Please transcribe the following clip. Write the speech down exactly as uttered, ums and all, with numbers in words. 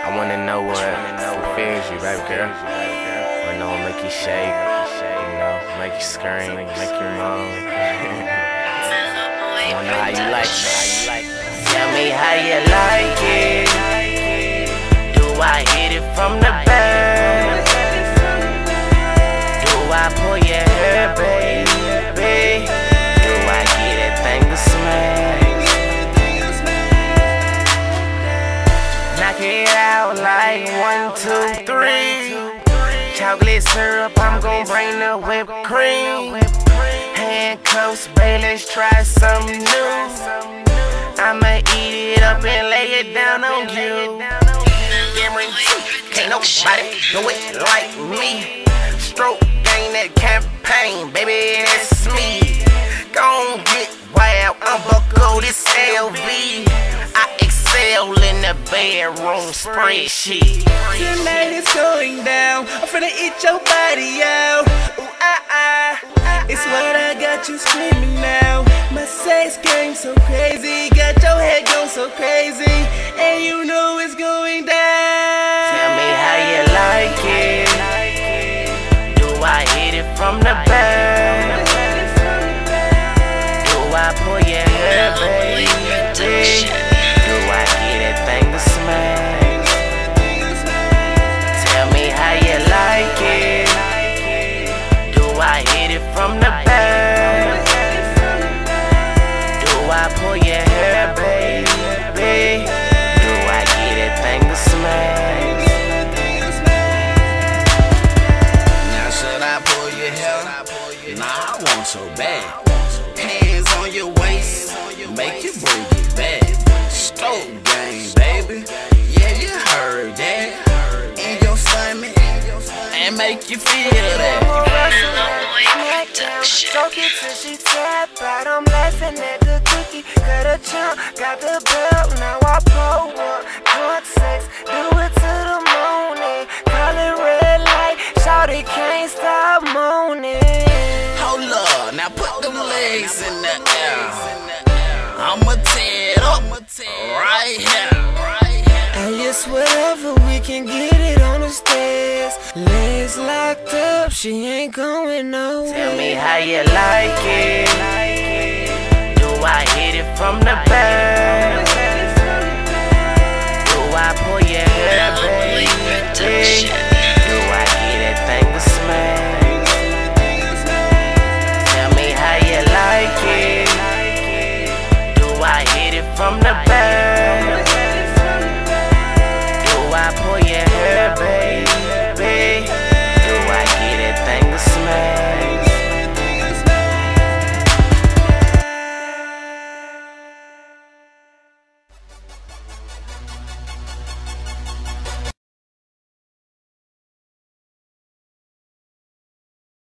I wanna know what fulfills you, baby girl. I know I'll make you shake, you know, make you scream, make you moan. I wanna know how you like it. Tell me how you like it. Do I hit it from the back? Do I pull your hair, baby? Do I get that thing to smash? Knock it out like one, two, three. Chocolate syrup, I'm gon' bring the whipped cream. Handcuffs, baby, let's try something new. I'ma eat it up and lay it down on you. Can't nobody do it like me. Stroke game that campaign, baby, that's me. Gon' get wild, unbuckle this L V. I excel in the bedroom spreadsheet. Tonight it's going down. I'm finna eat your body out. Ooh, ah, ah. It's what I got you screaming now. My sex game so crazy, got your head going so crazy, and you know it's going down. Tell me how you like it. Do I hit it from the back? Do I pull your hair, baby? Do I get that thing to smash? Tell me how you like it. Do I hit it from the back? Do I pull your hair, baby? Do I get that thing to smash? Now should I pull your hair? Nah, I want so bad. Hands on your waist, make you bring it back. Stroke game, baby. Yeah, you heard that. In your stomach, and make you feel that. Stroke it till she tap out. I'm laughing at the cookie. Got a chunk, got the belt. Now I pull up. Drunk sex, do it to the morning. Call it red light. Shawty can't stop moaning. Hold up, now put them legs in the air. I'ma tear it up right here. And yes, whatever, we can get it on the stairs. Legs locked up, she ain't going nowhere. Tell me how you like it. Do I hit it from the back?